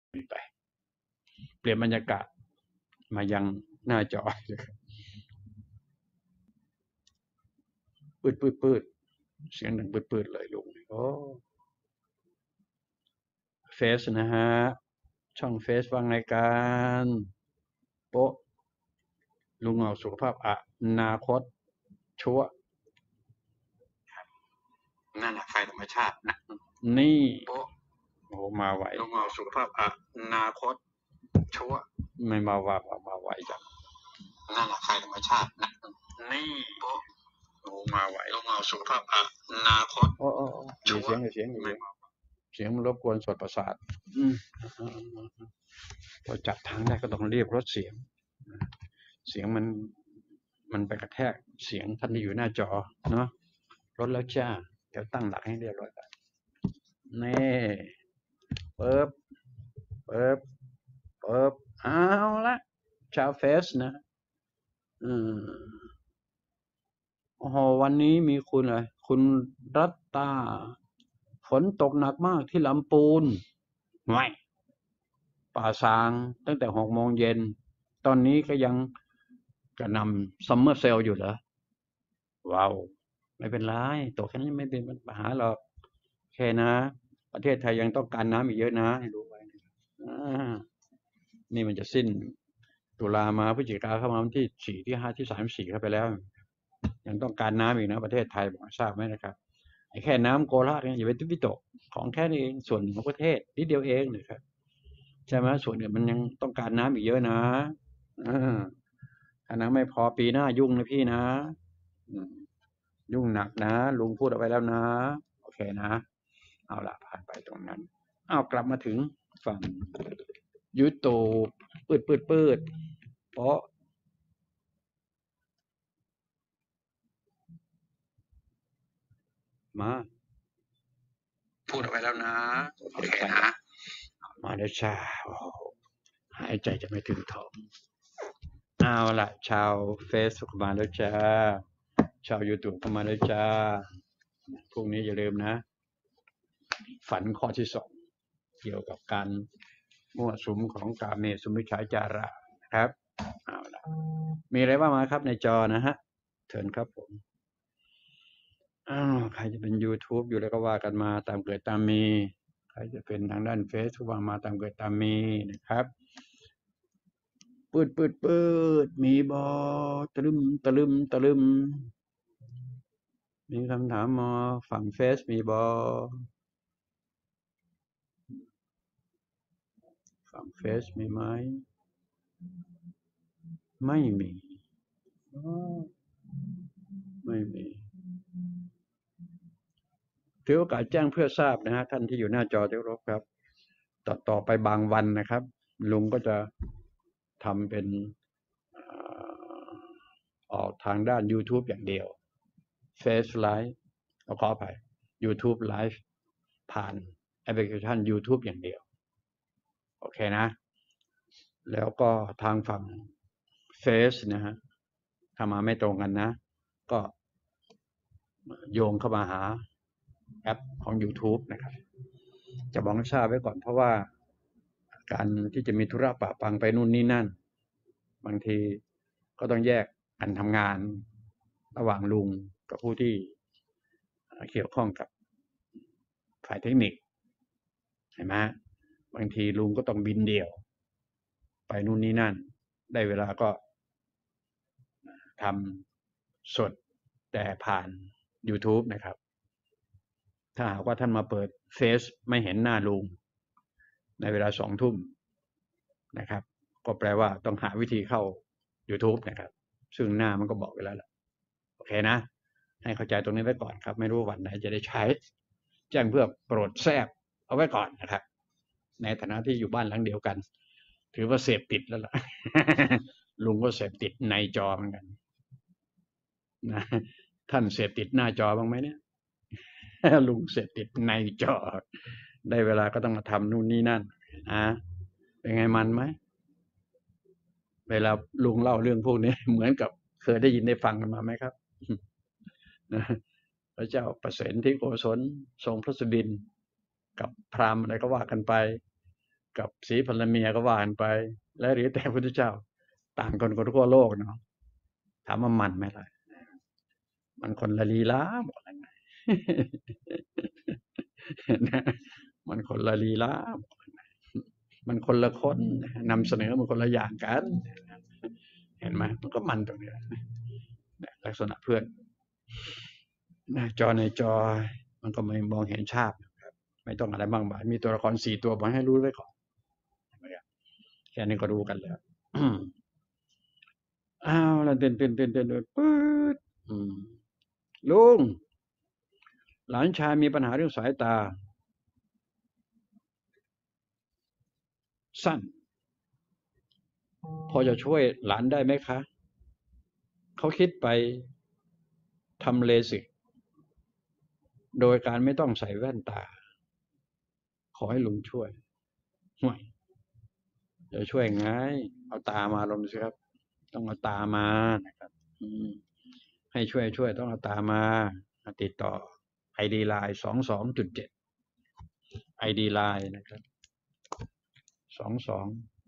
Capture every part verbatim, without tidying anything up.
ไปเปลี่ยนบรรยากาศมายังหน้าจอปืดปืดปืดเสียงดังปืดปืดเลยลุงโอ้เฟซนะฮะช่องเฟซวางรายการโป๊ะลุงเอาสุขภาพอนาคตชั่วนั่นแหละไฟธรรมชาตินะนี่โป๊ะโอ้มาไหวลุงเอาสุขภาพอนาคตชั่วไม่มาว่ามาไหวจังนั่นแหละไฟธรรมชาตินะนี่โป๊ะโอ้มาไหวลุงเอาสุขภาพอนาคตโอ้โอ้มีเสียงมีเสียงมีเสียงเสียงมันรบกวนสดประสาทอืมพอจับทางได้ก็ต้องเรียบลดเสียงเสียงมันมันไปกระแทกเสียงท่านที่อยู่หน้าจอเนาะลดแล้วจ้าเดี๋ยวตั้งหลักให้เรียบร้อยก่อนนี่เปิบเปิบเปิบเอาละชาวเฟสนะอืมโอ้โหวันนี้มีคุณอะไรคุณรัตตาฝนตกหนักมากที่ลำปูนไม่ป่าซางตั้งแต่หกโมงเย็นตอนนี้ก็ยังกระหน่ำซัมเมอร์เซลอยู่เหรอว้าวไม่เป็นไรตกแค่นี้ไม่เป็นปัญหาหรอกโอเคนะประเทศไทยยังต้องการน้ำอีกเยอะนะให้รู้ไว้อ่านี่มันจะสิ้นตุลามาพฤศจิกาเข้ามาวันที่สี่ที่ห้าที่สามสี่เข้าไปแล้วยังต้องการน้ำอีกนะประเทศไทยบอกทราบไหมนะครับไอ้แค่น้ำโกลาเนี่ยอย่าไปทุบวิตกของแค่นี้เองส่วนหนึ่งของประเทศนิดเดียวเองนะครับใช่ไหมส่วนอื่นมันยังต้องการน้ำอีกเยอะนะถ้าน้ำไม่พอปีหน้ายุ่งนะพี่นะยุ่งหนักนะลุงพูดเอาไว้แล้วนะโอเคนะเอาละผ่านไปตรงนั้นเอากลับมาถึงฝั่งยูทูบปืดปืดปืดเพราะมาพูดเอาไว้แล้วนะโอเคนะมาแล้วจ้าหายใจจะไม่ถึงท้องเอาละชาวเฟซบุ๊กมาแล้วจ้าชาวยูทูบเข้ามาแล้วจ้าพรุ่งนี้อย่าลืมนะฝันข้อที่สองเกี่ยวกับการมั่วสุมของกาเมสุมิจฉาจาระนะครับเอาละมีอะไรบ้างมาครับในจอนะฮะเชิญครับผมอ้าวใครจะเป็น YouTube อยู่แล้วก็ว่ากันมาตามเกิดตามมีใครจะเป็นทางด้านเฟซก็ว่ามาตามเกิดตามมีนะครับปืดปืดปืดมีบอตะลึมตะลึมตะลึมมีคำถามมาฝั่งเฟซมีบอฝั่งเฟซมีไหมไม่มีไม่มีถือโอกาสแจ้งเพื่อทราบนะฮะท่านที่อยู่หน้าจอที่เคารพครับต่อต่อไปบางวันนะครับลุงก็จะทำเป็นออกทางด้าน YouTube อย่างเดียว Face Live ขออภัย YouTube Live ผ่านแอปพลิเคชัน YouTube อย่างเดียวโอเคนะแล้วก็ทางฝั่ง Face นะฮะถ้ามาไม่ตรงกันนะก็โยงเข้ามาหาแอปของ YouTube นะครับจะบอกให้ทราบไว้ก่อนเพราะว่าการที่จะมีธุระปะปังไปนู่นนี่นั่นบางทีก็ต้องแยกกันทำงานระหว่างลุงกับผู้ที่เกี่ยวข้องกับฝ่ายเทคนิคเห็นไหมบางทีลุงก็ต้องบินเดี่ยวไปนู่นนี่นั่นได้เวลาก็ทำสดแต่ผ่าน YouTube นะครับถ้าหากว่าท่านมาเปิดเฟซไม่เห็นหน้าลุงในเวลาสองทุ่มนะครับก็แปลว่าต้องหาวิธีเข้า YouTube นะครับซึ่งหน้ามันก็บอกไว้แล้วล่ะโอเคนะให้เข้าใจตรงนี้ไว้ก่อนครับไม่รู้วันไหนจะได้ใช้แจ้งเพื่อโปรดแทรกเอาไว้ก่อนนะครับในฐานะที่อยู่บ้านหลังเดียวกันถือว่าเสพติดแล้วล่ะ ลุงก็เสพติดในจอเหมือนกันนะท่านเสพติดหน้าจอบ้างไหมเนี่ย ลุงเสพติดในจอได้เวลาก็ต้องมาทำนู่นนี่นั่นนะเป็นไงมันไหมเวลาลุงเล่าเรื่องพวกนี้เหมือนกับเคยได้ยินได้ฟังกันมาไหมครับพระเจ้าประเสนที่โกศลทรงพระสุบินกับพราหมณ์อะไรก็ว่ากันไปกับสีภรรเมียก็ว่ากันไป และหรือแต่พระพุทธเจ้า ต่างคนคนทั่วโลกเนาะถามว่ามันไหมล่ะมันคนละลีลาบอกยังไง มันคนละลีลามันคนละคนนำเสนอมันคนละอย่างกันเห็นไหมมันก็มันตรงนี้ลักษณะเพื่อนหน้าจอในจอมันก็ไม่มองเห็นภาพนะครับไม่ต้องอะไรบ้างบายมีตัวละครสี่ตัวบอกให้รู้ไว้ก่อนแค่นี้ก็รู้กันแล้วอ้าวแล้วเต้นเต้นเต้นเต้นปื๊ดลุงหลานชายมีปัญหาเรื่องสายตาสั้นพอจะช่วยหลานได้ไหมคะเขาคิดไปทำเลสิกโดยการไม่ต้องใส่แว่นตาขอให้ลุงช่วยห่วยจะช่วยไงเอาตามาลงสิครับต้องเอาตามานะครับให้ช่วยช่วยต้องเอาตามาติดต่อ ไอ ดี ไลน์ สองสองจุดเจ็ด ไอ ดี ไลน์ นะครับ สองสอง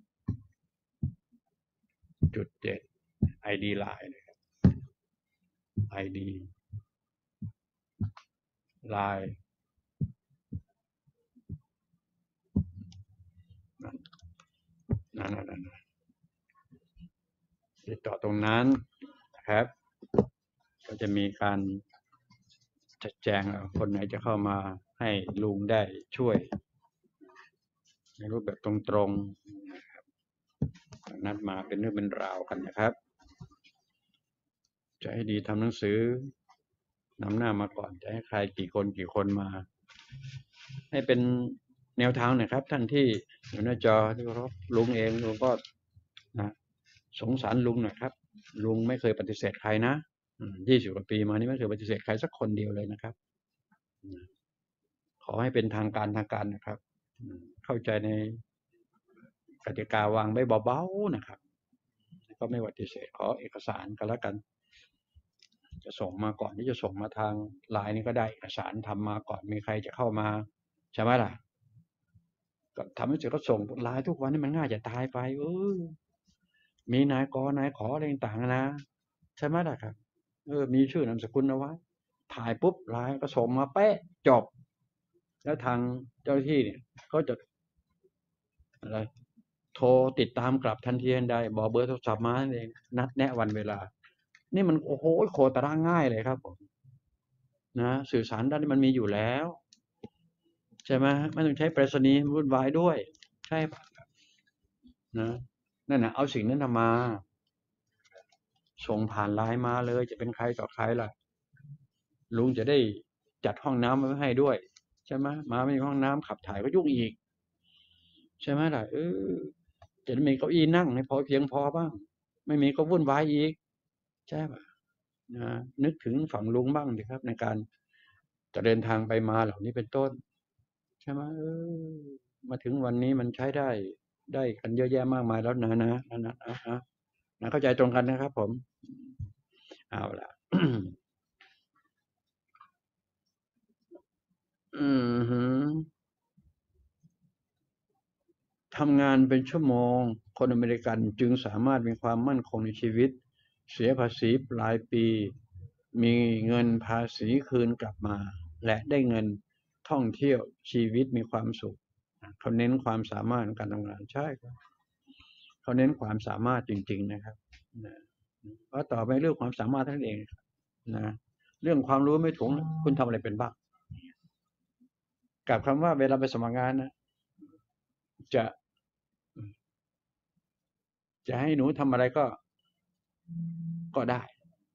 จุดเจ็ด ไอ ดี ไลน์ นะครับ ไอ ดี ไลน์ นั่นนั่นติดต่อตรงนั้นนะครับก็จะมีการจัดแจงคนไหนจะเข้ามาให้ลุงได้ช่วยในรูปแบบตรงๆนะครับนัดมาเป็นเรื่องเป็นราวกันนะครับจะให้ดีทำหนังสือนำหน้ามาก่อนจะให้ใครกี่คนกี่คนมาให้เป็นแนวทางหน่อยครับท่านที่อยู่หน้าจอที่เคารพลุงเองลุงก็นะสงสารลุงหน่อยครับลุงไม่เคยปฏิเสธใครนะยี่สิบกว่าปีมานี่ไม่เคยปฏิเสธใครสักคนเดียวเลยนะครับขอให้เป็นทางการทางการนะครับเข้าใจในกติกาวางไว้เบาๆนะครับก็ไม่ปฏิเสธขอเอกสารก็แล้วกันจะส่งมาก่อนที่จะส่งมาทางไลน์นี่ก็ได้เอกสารทำมาก่อนมีใครจะเข้ามาใช่ไหมล่ะก็ทำให้เสร็จก็ส่งไลน์ทุกวันนี่มันง่ายจะตายไปเออมีนายกนายขออะไรต่างๆนะใช่ไหมล่ะครับเออมีชื่อนามสกุลเอาไว้ถ่ายปุ๊บไลน์ก็ส่งมาเป๊ะจบแล้วทางเจ้าหน้าที่เนี่ยก็จะอะไรโทรติดตามกลับทันทีทันใดบอกเบอร์โทรศัพท์มาเองนัดแนะวันเวลานี่มันโอ้โหโคตรตารางง่ายเลยครับผมนะสื่อสารด้านนี้มันมีอยู่แล้วใช่ไหมไม่ต้องใช้ไปรษณีย์วุ่นวายด้วยใช่ปะนะนั่นนะเอาสิ่งนั้นมาส่งผ่านไลน์มาเลยจะเป็นใครต่อใครล่ะลุงจะได้จัดห้องน้ำไว้ให้ด้วยใช่ไหมมาไม่มีห้องน้ำขับถ่ายก็ยุ่งอีกใช่ไหมล่ะเออจะมีเก้าอี้นั่งให้พอเพียงพอบ้างไม่มีก็วุ่นวายอีกใช่ป่ะนะนึกถึงฝั่งลุงบ้างดิครับในการจะเดินทางไปมาเหล่านี้เป็นต้นใช่ไหมเออมาถึงวันนี้มันใช้ได้ได้กันเยอะแยะมากมายแล้วนะนะนะนะนะนะเข้าใจตรงกันนะครับผมเอาล่ะอืมทำงานเป็นชั่วโมงคนอเมริกันจึงสามารถมีความมั่นคงในชีวิตเสียภาษีปลายปีมีเงินภาษีคืนกลับมาและได้เงินท่องเที่ยวชีวิตมีความสุขเขาเน้นความสามารถในการทำงานใช่ครับเขาเน้นความสามารถจริงๆนะครับเพราะต่อไปเรื่องความสามารถท่านเองนะเรื่องความรู้ไม่ถุงคุณทำอะไรเป็นบ้างกับคำว่าเวลาไปสมัครงานนะจะจะให้หนูทำอะไรก็ก็ได้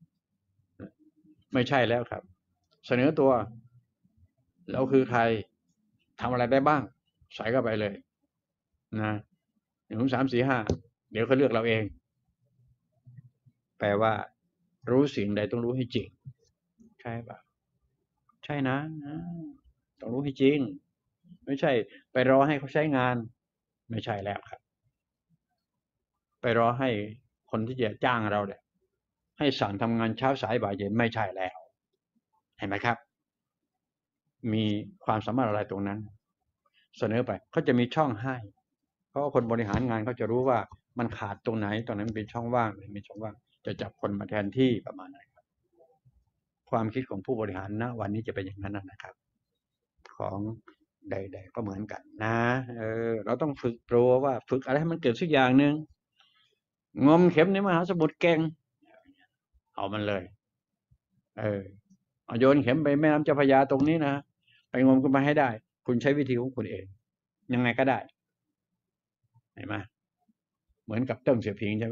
ไม่ใช่แล้วครับเสนอตัวเราคือใครทำอะไรได้บ้างใส่เข้าไปเลยนะหนึ่งสองสามสี่ห้าเดี๋ยวเขาเลือกเราเองแปลว่ารู้สิ่งใดต้องรู้ให้จริงใช่ปะใช่นะต้องรู้ให้จริงไม่ใช่ไปรอให้เขาใช้งานไม่ใช่แล้วครับไปรอให้คนที่จะจ้างเราเนี่ยให้สั่งทำงานเช้าสายบ่ายเย็นไม่ใช่แล้วเห็นไหมครับมีความสามารถอะไรตรงนั้นเสนอไปเขาจะมีช่องให้ราะคนบริหารงานเขาจะรู้ว่ามันขาดตรงไหนตรงนั้นเป็นช่องว่างมีช่องว่างจะจับคนมาแทนที่ประมาณนั้นครับความคิดของผู้บริหารณวันนี้จะเป็นอย่างนั้นนะครับของใดๆก็เหมือนกันนะเออเราต้องฝึกตัวว่าฝึกอะไรให้มันเกิดสักอย่างหนึ่งงมเข็มในมหาสมุทรเก่งเอามันเลยเออเอาโยนเข็มไปแม่น้ำเจ้าพระยาตรงนี้นะไปงมขึ้นมาให้ได้คุณใช้วิธีของคุณเองยังไงก็ได้เห็นไหมเหมือนกับเติ้งเสี่ยวผิงใช่ไหม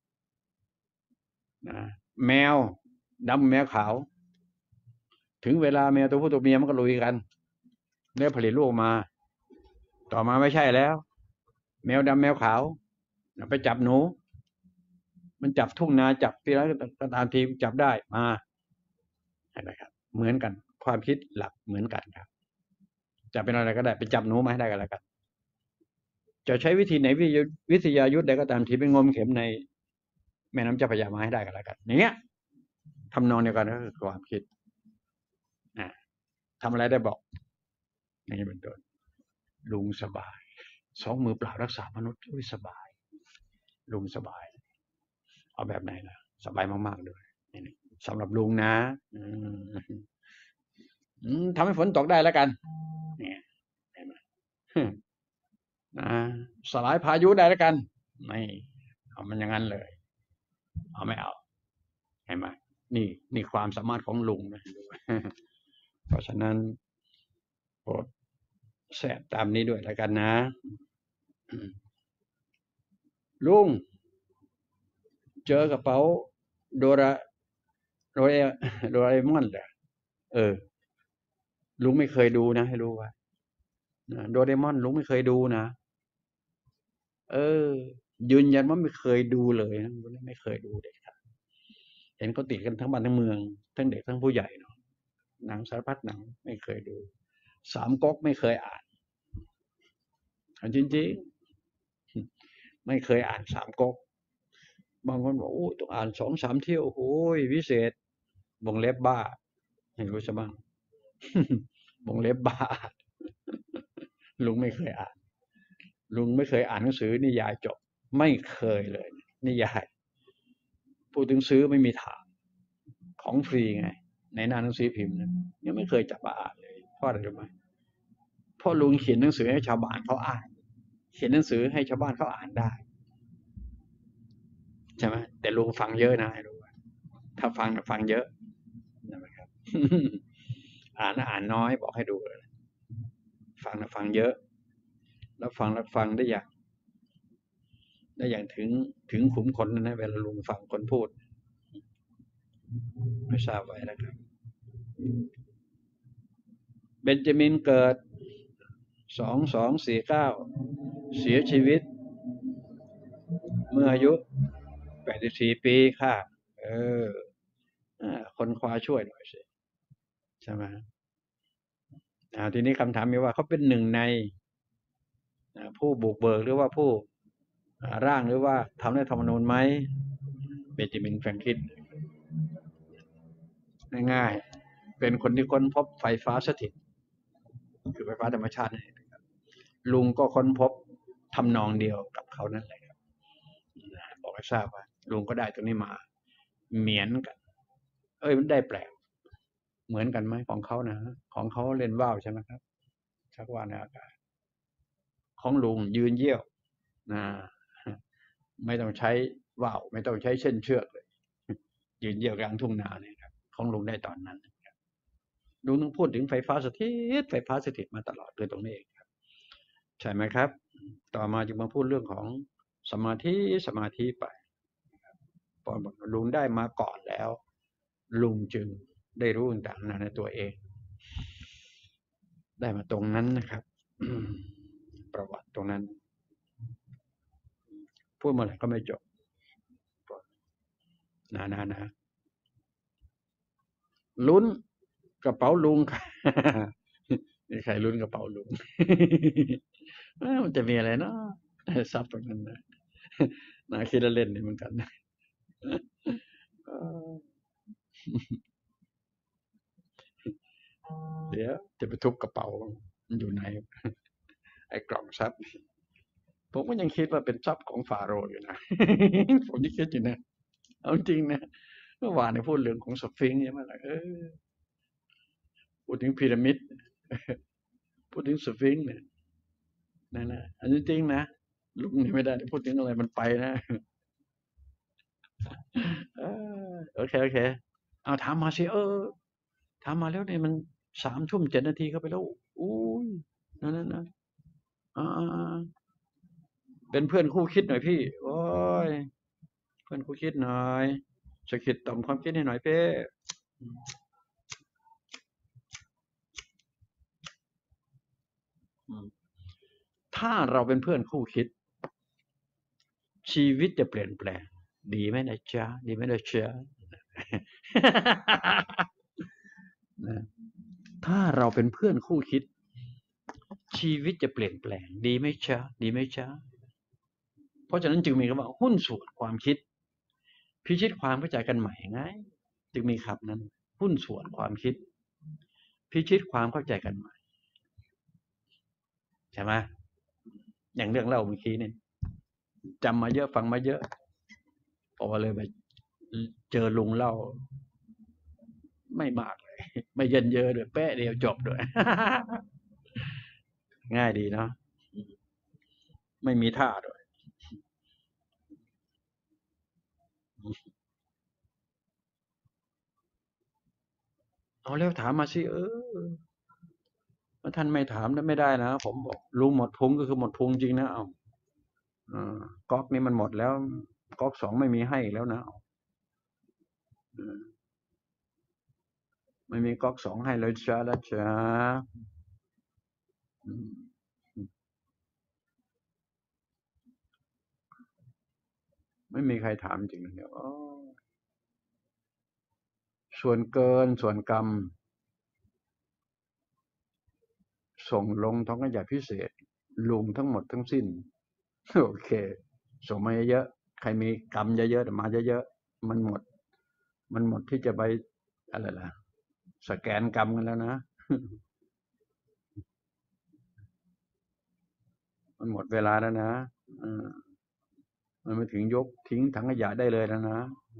นะแมวดำแมวขาวถึงเวลาแมวตัวผู้ตัวเมียมันก็ลุยกันแล้วผลิตลูกมาต่อมาไม่ใช่แล้วแมวดำแมวขาวไปจับหนูมันจับทุ่งนาจับปีแล้วก็ตามทีจับได้มาเห็นไหมครับเหมือนกันความคิดหลักเหมือนกันครับจะเป็นอะไรก็ได้ไปจับหนูมาให้ได้กันแล้วกันจะใช้วิธีไหนวิทยายุทธ์ใดก็ตามทีไปงมเข็มในแม่น้ำเจ้าพระยามาให้ได้กันแล้วกันอย่างเงี้ยทำนองเดียวกันก็คือความคิดนะทำอะไรได้บอกอย่างนี้เป็นต้นลุงสบายสองมือเปล่ารักษามนุษย์อุ้ยสบายลุงสบายเอาแบบไหนล่ะสบายมากๆเลยสำหรับลุงนะทำให้ฝนตกได้แล้วกันเนี่ยเห็นไหมสลายพายุได้แล้วกันไม่เอามันอย่างนั้นเลยเอาไม่เอาเห็นไหมนี่นี่ความสามารถของลุงนะเพราะฉะนั้นโปรดแสบตามนี้ด้วยแล้วกันนะลุงเจอกระเป๋าโดราโดราโดราเอมอนเหรอเออลุงไม่เคยดูนะให้รู้ว่าโดราเอมอนลุงไม่เคยดูนะเออยืนยันว่าไม่เคยดูเลยนะไม่เคยดูเด็กครับเห็นเขาติดกันทั้งบ้านทั้งเมืองทั้งเด็กทั้งผู้ใหญ่เนาะหนังสารพัดหนังไม่เคยดูสามก๊กไม่เคยอ่านจริงๆไม่เคยอ่านสามก๊กบางคนบอกโอ้ต้องอ่านสองสามเที่ยวโอ้ยวิเศษวงเล็บบ้าให้รู้ซะบ้างวงเล็บบ้าลุงไม่เคยอ่านลุงไม่เคยอ่านหนังสือนิยายจบไม่เคยเลยนิยายพูดถึงซื้อไม่มีทางของฟรีไงในหน้าหนังสือพิมพ์นั้นยังไม่เคยจับมาอ่านเลยเพราะอะไรรู้ไหมเพราะลุงเขียนหนังสือให้ชาวบ้านเขาอ่านเขียนหนังสือให้ชาวบ้านเขาอ่านได้ใช่ไหมแต่ลุงฟังเยอะนะให้รู้ถ้าฟังฟังเยอะนะครับอ่านอ่านน้อยบอกให้ดูเลยฟังฟังเยอะแล้วฟังแล้วฟังได้อย่างได้อย่างถึงถึงขุมขนนะเวลาลุงฟังคนพูดไม่ทราบไว้นะครับเบนจามินเกิดสองสองสี่เก้าเสียชีวิตเมื่ออายุแปดสิบสี่ปีค่ะเออคนคว้าช่วยหน่อยสิใช่ไหมอ่าทีนี้คำถามมีว่าเขาเป็นหนึ่งในผู้บุกเบิกหรือว่าผู้ร่างหรือว่าทำรัฐธรรมนูญไหมเบนจามินแฟรงคลินง่ายๆเป็นคนที่ค้นพบไฟฟ้าสถิตคือไฟฟ้าธรรมชาติลุงก็ค้นพบทำนองเดียวกับเขานั่นแหละครับบอกให้ทราบว่าลุงก็ได้ตรงนี้มาเหมือนกันเอ้ยมันได้แปลกเหมือนกันไหมของเขานะของเขาเล่นว่าวใช่ไหมครับชักว่าวในอากาศของลุงยืนเยี่ยวนะไม่ต้องใช้ว่าวไม่ต้องใช้เส้นเชือกเลยยืนเยี่ยวกลางทุ่งนาเนี่ยครับของลุงได้ตอนนั้นลุงต้องพูดถึงไฟฟ้าสถิตไฟฟ้าสถิตมาตลอดเลยตรงนี้เองครับใช่ไหมครับต่อมาจึงมาพูดเรื่องของสมาธิสมาธิไปพอลุงได้มาก่อนแล้วลุงจึงได้รู้ต่างๆในตัวเองได้มาตรงนั้นนะครับประวัติตรงนั้นพูดมาไหนก็ไม่จบนะนะนะลุ้นกระเป๋าลุงมีใครลุ้นกระเป๋าลุงมันจะมีอะไรเนาะซับตรงนั้นนะน่าคิดเล่นๆนี่เหมือนกันเดี๋ยวจะไปทุบกระเป๋ามันอยู่ไหนไอ้กล่องซับผมก็ยังคิดว่าเป็นทรัพย์ของฟาโรห์อยู่นะ ผมยังคิดอยู่นะเอาจริงนะเมื่อวานเนี่ยพูดเรื่องของสฟิงค์ใช่ไหมล่ะเออพูดถึงพีระมิดพูดถึงสฟิงค์เนี่ยนั่นแหละอันนี้จริงนะลุงนี่ไม่ได้พูดถึงอะไรมันไปนะเออโอเคโอเคเอาถามมาสิเออถามมาแล้วเนี่ยมันสามทุ่มเจ็ดนาทีเข้าไปแล้วอุ้ยนั่นนั่นนะอ่าเป็นเพื่อนคู่คิดหน่อยพี่โอ้ยเพื่อนคู่คิดหน่อยสะกิดต่อมความคิดให้หน่อยเป้ถ้าเราเป็นเพื่อนคู่คิดชีวิตจะเปลี่ยนแปลงดีไหมนะจ๊ะดีไหมนะจ๊ะนะถ้าเราเป็นเพื่อนคู่คิดชีวิตจะเปลี่ยนแปลงดีไหมจ๊ะดีไหมจ๊ะเพราะฉะนั้นจึงมีคำว่าหุ้นส่วนความคิดพิชิตความเข้าใจกันใหม่ไงจึงมีคำนั้นหุ้นส่วนความคิดพิชิตความเข้าใจกันใหม่ใช่ไหมอย่างเรื่องเล่าเมื่อกี้นี่จำมาเยอะฟังมาเยอะพอเลยไปเจอลุงเล่าไม่มากเลยไม่เยินเยอะด้วยแป๊ะเดียวจบด้วยง่ายดีเนาะไม่มีท่าด้วยเอาแล้วถามมาสิเออถ้าท่านไม่ถามนั้นไม่ได้นะผมบอกลุงหมดพุงก็คือหมดพุงจริงนะเอาอ่าก๊อกนี่มันหมดแล้วก๊อกสองไม่มีให้แล้วนะเอาไม่มีก๊อกสองให้เลยจ้าแล้วจ้าไม่มีใครถามจริงเดี๋ยวส่วนเกินส่วนกรรมส่งลงท้องขยะพิเศษลุงทั้งหมดทั้งสิ้นโอเคส่งมาเยอะๆใครมีกรรมเยอะๆมาเยอะๆมันหมดมันหมดที่จะไปอะไรล่ะสแกนกรรมกันแล้วนะมันหมดเวลาแล้วนะมันไม่ถึงยกทิ้งถังขยะได้เลยแล้วนะ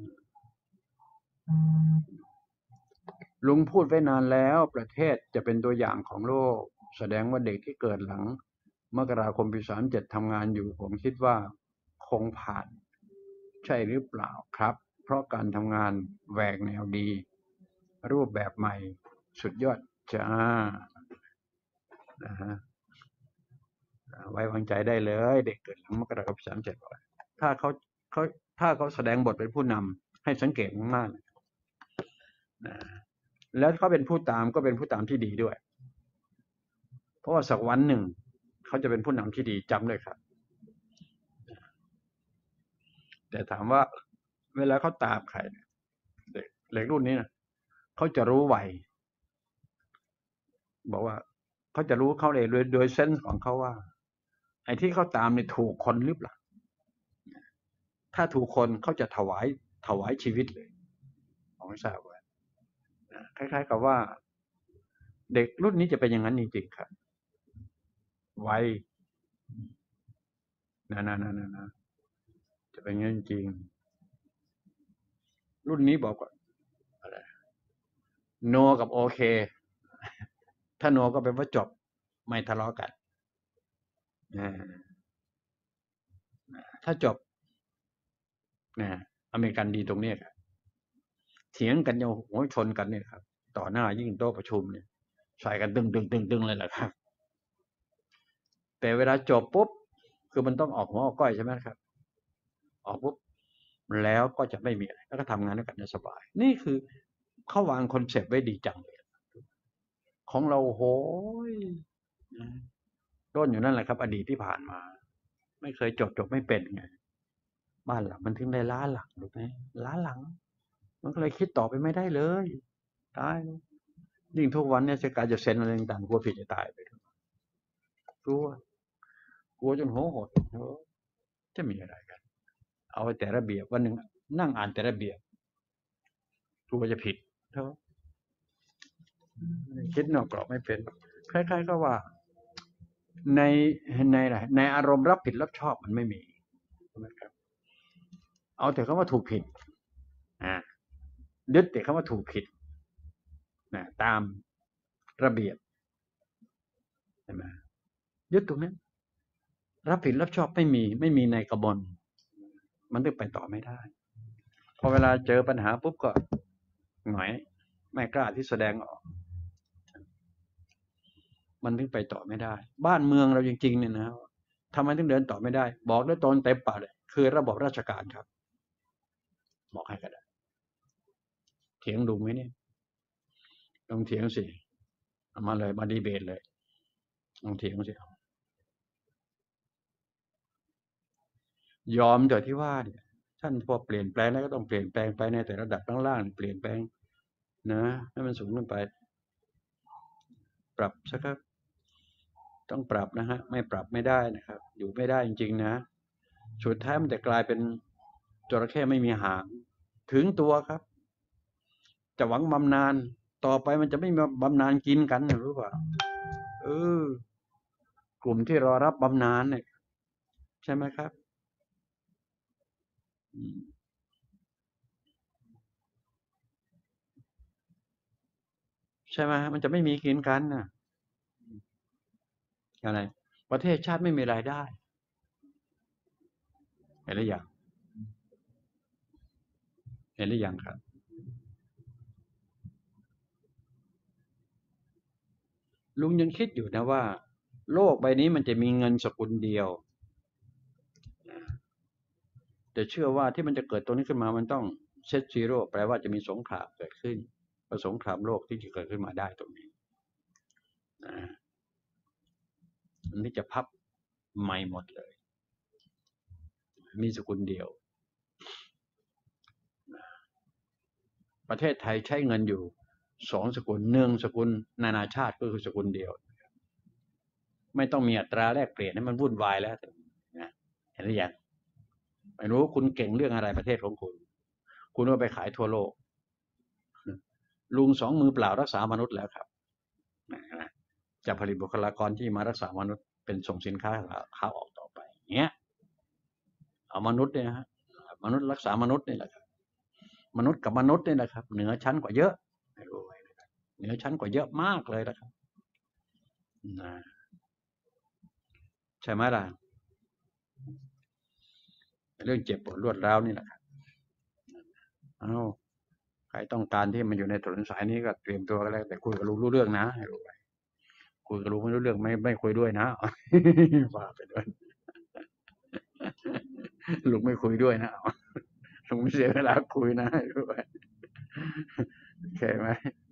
ลุงพูดไว้นานแล้วประเทศจะเป็นตัวอย่างของโลกแสดงว่าเด็กที่เกิดหลังมกราคมปีสามเจ็ดทำงานอยู่ผมคิดว่าคงผ่านใช่หรือเปล่าครับเพราะการทำงานแหวกแนวดีรูปแบบใหม่สุดยอดจ้านะฮะไว้วางใจได้เลยเด็กเกิดหลังมกราคมปีสามเจ็ดถ้าเขาเขาถ้าเขาแสดงบทเป็นผู้นำให้สังเกตมากๆนะแล้วเขาเป็นผู้ตามก็เป็นผู้ตามที่ดีด้วยเพราะว่าสักวันหนึ่งเขาจะเป็นผู้นำที่ดีจำเลยครับแต่ถามว่าเวลาเขาตามใครเด็กเด็กรุ่นนี้นะเขาจะรู้ไวบอกว่าเขาจะรู้เขาเลยโดยโดยเซนส์ของเขาว่าไอ้ที่เขาตามเนี่ยถูกคนหรือเปล่าถ้าถูกคนเขาจะถวายถวายชีวิตเลยของทราบไว้คล้ายๆกับว่าเด็กรุ่นนี้จะเป็นอย่างนั้นจริงๆครับไวนะนะนะนะนะจะเป็นอย่างนั้นจริงรุ่นนี้บอกว่าอะไรโนกับโอเคถ้าโนก็เป็นว่าจบไม่ทะเลาะกันถ้าจบนะอเมริกันดีตรงนี้ครับเถียงกันยังหัวชนกันเนี่ยครับต่อหน้ายิ่งโต๊ะประชุมเนี่ยใส่กันตึงตึงตึงตึงเลยแหละครับแต่เวลาจบปุ๊บคือมันต้องออกหัวออกก้อยใช่ไหมครับออกปุ๊บแล้วก็จะไม่มีอะไรแล้วก็ทำงานด้วยกันได้สบายนี่คือเขาวางคอนเซปต์ไว้ดีจังเลยของเราโหยต้นอยู่นั่นแหละครับอดีตที่ผ่านมาไม่เคยจบจบไม่เป็นไงบ้านหลังมันถึงได้ล้าหลังถูกไหมล้าหลังมันก็เลยคิดต่อไปไม่ได้เลยตายยิ่งทุกวันเนี่ยจะการจะเซ็นอะไรต่างๆกลัวผิดจะตายไปกลัวกลัวจนหัวหดจะมีอะไรกันเอาแต่ระเบียบวันหนึ่งนั่งอ่านแต่ระเบียบกลัวจะผิดเท่าคิดนอกกรอบไม่เป็นคล้ายๆก็ว่าในในอะไรในอารมณ์รับผิดรับชอบมันไม่มีใช่ไหมครับเอาแต่คำว่าถูกผิดอ่ายึดแต่คำว่าถูกผิดนะตามระเบียบใช่ไหมยึดตรงนี้รับผิดรับชอบไม่มีไม่มีในกระบวนมันถึงไปต่อไม่ได้พอเวลาเจอปัญหาปุ๊บก็หงอยไม่กล้าที่แสดงออกมันถึงไปต่อไม่ได้บ้านเมืองเราจริงๆเนี่ยนะทำไมถึงเดินต่อไม่ได้บอกด้วยตนเต็มปากเลยคือระบบราชการครับบอกให้ก็ได้เถียงลุงไหมเนี่ยลองเถียงสิเอามาเลยมาดีเบตเลยลองเถียงสิยอมแต่ที่ว่าเนี่ยท่านพอเปลี่ยนแปลงแล้วก็ต้องเปลี่ยนแปลงไปในแต่ระดับล่างๆเปลี่ยนแปลงนะให้มันสูงขึ้นไปปรับสักครับต้องปรับนะฮะไม่ปรับไม่ได้นะครับอยู่ไม่ได้จริงๆนะสุดท้ายมันจะกลายเป็นจระเข้ไม่มีหางถึงตัวครับจะหวังบำนาญต่อไปมันจะไม่มีบำนาญกินกันรู้ป่ะเออกลุ่มที่รอรับบำนาญเนี่ยใช่ไหมครับใช่ไหมมันจะไม่มีกินกันนะอะไรประเทศชาติไม่มีรายได้เห็นหรือยังเห็นหรือยังครับลุงยังคิดอยู่นะว่าโลกใบนี้มันจะมีเงินสกุลเดียวแต่เชื่อว่าที่มันจะเกิดตรงนี้ขึ้นมามันต้องเซตซีโร่แปลว่าจะมีสงครามเกิดขึ้นเพราะสงครามโลกที่จะเกิดขึ้นมาได้ตรงนี้นะมันที่จะพับใหม่หมดเลยมีสกุลเดียวประเทศไทยใช้เงินอยู่สองสกุลหนึ่งสกุลนานาชาติก็คือสกุลเดียวไม่ต้องมีอัตราแลกเปลี่ยนให้มันวุ่นวายแล้วนะเห็นหรือยังไม่รู้คุณเก่งเรื่องอะไรประเทศของคุณคุณเอาไปขายทั่วโลกลุงสองมือเปล่ารักษามนุษย์แล้วครับนะจะผลิตบุคลากรที่มารักษามนุษย์เป็นส่งสินค้าค้าออกต่อไปเงี้ยเอามนุษย์เนี่ยฮะมนุษย์รักษามนุษย์นี่แหละครับมนุษย์กับมนุษย์นี่แหละครับเหนือชั้นกว่าเยอะไม่รู้เหนือชั้นกว่าเยอะมากเลยนะครับนะใช่ไหมล่ะเรื่องเจ็บปวดรวดร้าวนี่แหละครับเอา ใครต้องการที่มันอยู่ในถนนสายนี้ก็เตรียมตัวกันแล้วแต่คุยกับลุงรู้เรื่องนะให้รู้ไว้คุยกับลุงไม่รู้เรื่องไม่ไม่คุยด้วยนะว่าไปด้วยลุงไม่คุยด้วยนะลุงไม่เสียเวลาคุยนะให้รู้ไว้โอเคไหม